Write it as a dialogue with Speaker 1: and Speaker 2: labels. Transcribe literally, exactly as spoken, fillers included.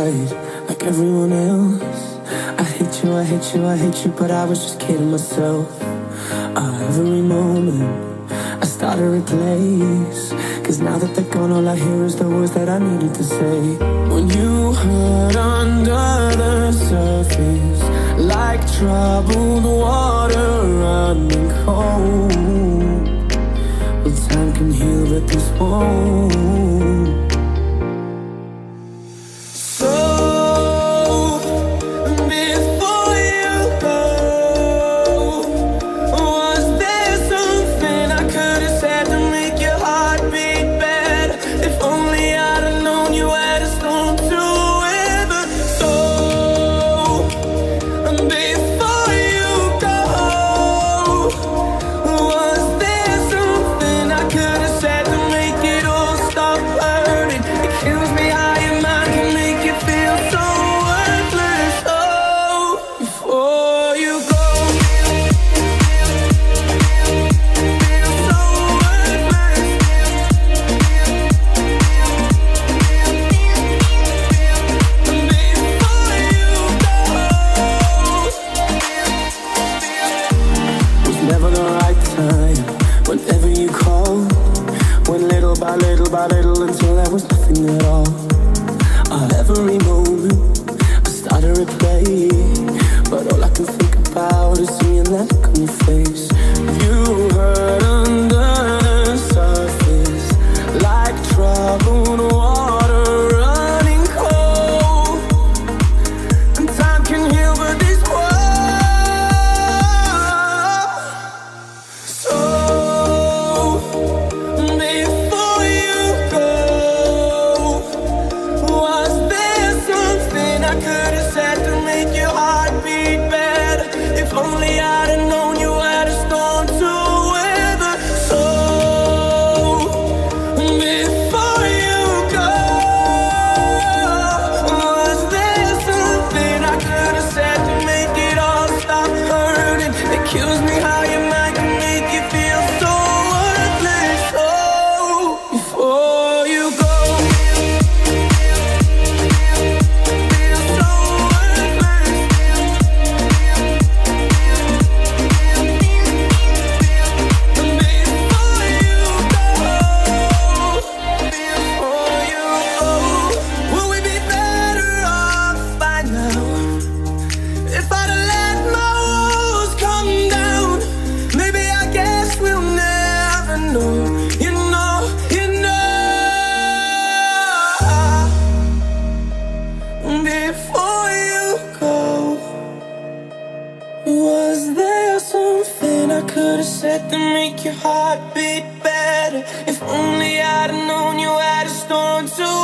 Speaker 1: inside like everyone else. I hate you, I hate you, I hate you, but I was just kidding myself. uh, Every moment I start to replace, cause now that they're gone, all I hear is the words that I needed to say. When you hurt under the surface, like troubled water running cold. Well, time can heal, but this won't.
Speaker 2: To make your heart beat better. If only I'd have known you had a storm too.